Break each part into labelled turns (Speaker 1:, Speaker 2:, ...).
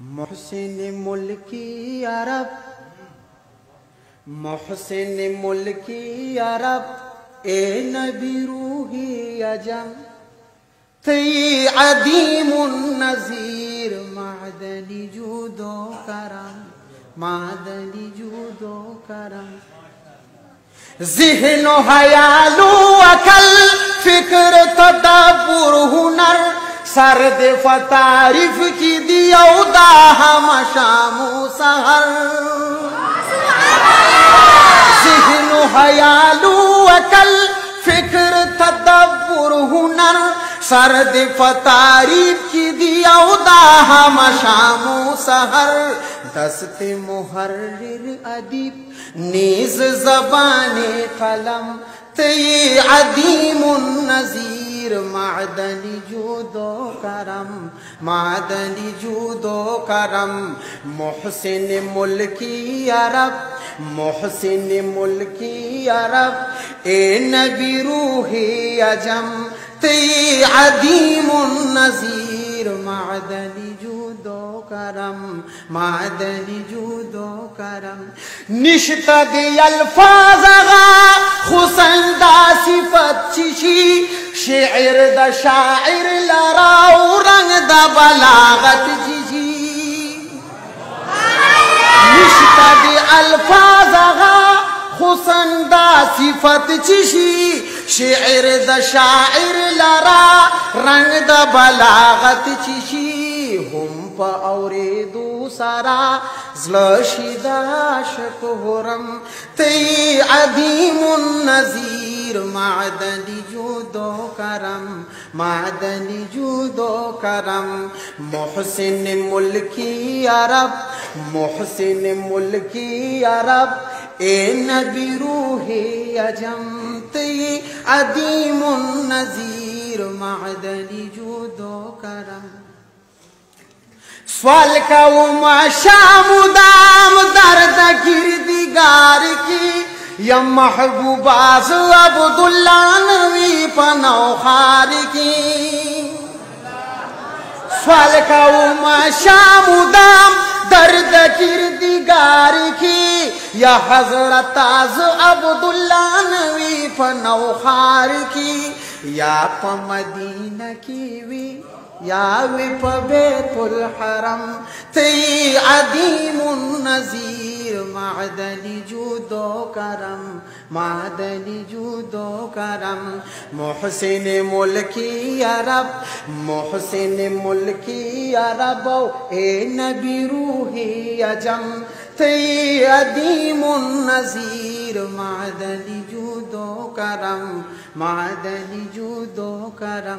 Speaker 1: محسن ملکی عرب، محسن ملکی عرب، اے نبی روحی عجم، تی عدیم النظیر، معدنی جود و کرم، معدنی جود و کرم. ذہن و خیال و عقل، فکر تدبر ہنر، سرد فتعریف کی دیو دا ہم شام و سحر. ذہن و خیال و عقل، فکر تدبر ہنر، سرد فتعریف کی دیو دا ہم شام و سحر. دست محرر ادیب نیز زبان قلم، تی عدیم النظیر، معدنی جود و کرم، معدنی جود و کرم. محسن ملکی عرب، محسن ملکی عرب، اے نبی روحی عجم، تی عدیم النظیر، معدنی جود و کرم، معدنی جود و کرم. نشت دی الفاظ غا خسندا صفت چشی، شعر دا شاعر لراو رنگ دا بلاغت چشی. نشت دی الفاظ غا خسندا صفت چشی، شعر دا شاعر لرا رنگ دا بلاغت چشی. ہم پا اوریدو سارا زلشی دا عاشق حرم، تی عدیم النظیر، معدنی جود و کرم، معدنی جود و کرم. محسن ملکی عرب، محسن ملکی عرب، اے نبی روحی عجم، تی عدیم النظیر، معدنی جود و کرم. سوال کاؤں شام دام درد گردگار کی، یا محبوب آز عبداللہ نوی پنوخار کی. سوال کاؤں شام دام درد گردگار کی، یا حضرت آز عبداللہ نوی پنوخار کی. یا پا مدینہ کی وی، یا وی پا بیت الحرم، تی عدیم النظیر، معدنی جود و کرم، معدنی جود و کرم. محسن ملکی عرب، محسن ملکی عرب، اے نبی روحی عجم، تی عدیم النظیر، معدنی جود و کرم، معدنی جود و کرم.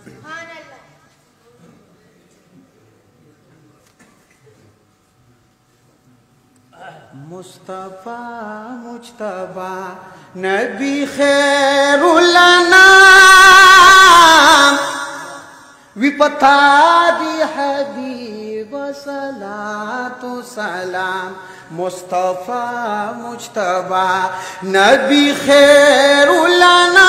Speaker 1: مصطفیٰ مجتبیٰ نبی خیر الانام، وی پتا دی حبیب صلاۃ و سلام. مصطفیٰ مجتبیٰ نبی خیر الانام،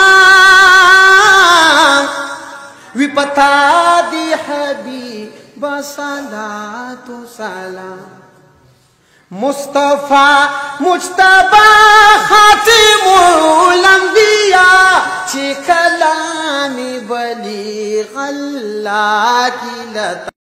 Speaker 1: وی پتا دی حبیب صلاۃ و سلام. مصطفیٰ مجتبیٰ خاتم الانبیاء، چھ کلامی بلیغ اللہ کی لطا